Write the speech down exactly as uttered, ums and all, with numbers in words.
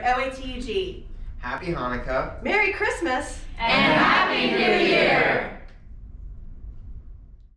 O A T U G. Happy Hanukkah. Merry Christmas. And Happy New Year.